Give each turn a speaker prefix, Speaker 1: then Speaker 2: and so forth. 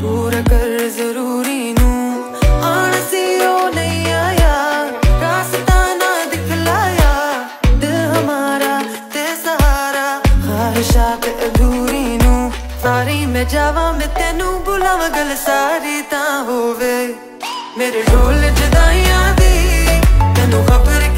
Speaker 1: पूरा कर जरूरी नू आना सी ओ नहीं आया, रास्ता ना दिखलाया, दिल हमारा ते सहारा, ख्वाहिशात अधूरी नू सारी मैं जावा मैं तेनू बुलावा, गल सारी ता होवे मेरे ढोल जदाइयां दी, तेनू खबर